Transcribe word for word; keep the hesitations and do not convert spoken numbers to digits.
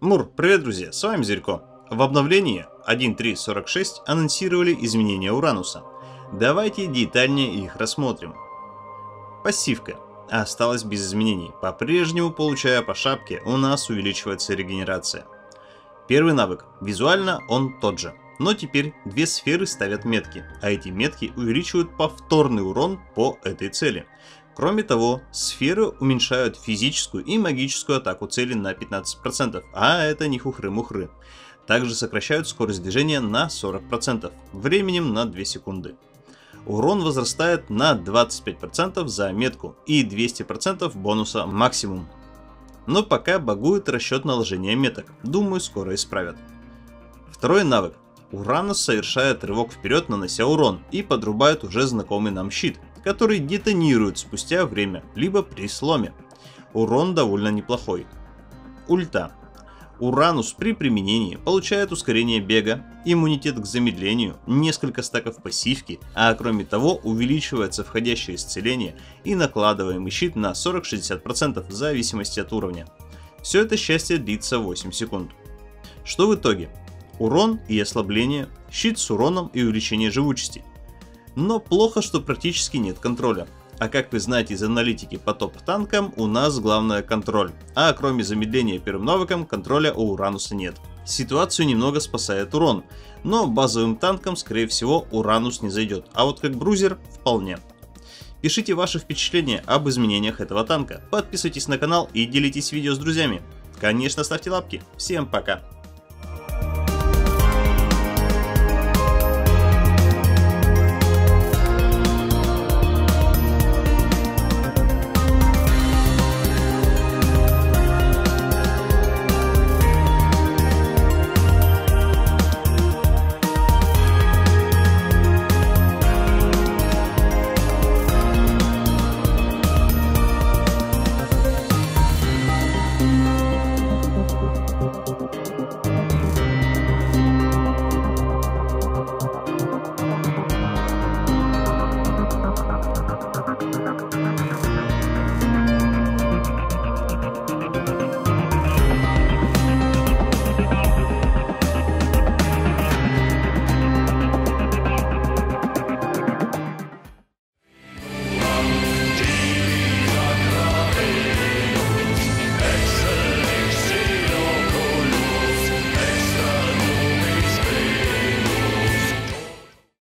Мур, привет, друзья, с вами Зверько. В обновлении один точка три точка сорок шесть анонсировали изменения Урануса. Давайте детальнее их рассмотрим. Пассивка осталась без изменений. По-прежнему, получая по шапке, у нас увеличивается регенерация. Первый навык. Визуально он тот же. Но теперь две сферы ставят метки, а эти метки увеличивают повторный урон по этой цели. Кроме того, сферы уменьшают физическую и магическую атаку цели на пятнадцать процентов, а это не хухры-мухры. Также сокращают скорость движения на сорок процентов, временем на две секунды. Урон возрастает на двадцать пять процентов за метку и двести процентов бонуса максимум. Но пока багует расчет наложения меток, думаю, скоро исправят. Второй навык. Уранус совершает рывок вперед, нанося урон, и подрубает уже знакомый нам щит, который детонирует спустя время, либо при сломе. Урон довольно неплохой. Ульта. Уранус при применении получает ускорение бега, иммунитет к замедлению, несколько стаков пассивки, а кроме того увеличивается входящее исцеление и накладываемый щит на сорок-шестьдесят процентов в зависимости от уровня. Все это счастье длится восемь секунд. Что в итоге? Урон и ослабление, щит с уроном и увеличение живучести. Но плохо, что практически нет контроля. А как вы знаете из аналитики по топ-танкам, у нас главное контроль. А кроме замедления первым навыком, контроля у Урануса нет. Ситуацию немного спасает урон, но базовым танкам, скорее всего, Уранус не зайдет, а вот как брузер вполне. Пишите ваши впечатления об изменениях этого танка, подписывайтесь на канал и делитесь видео с друзьями. Конечно, ставьте лапки. Всем пока!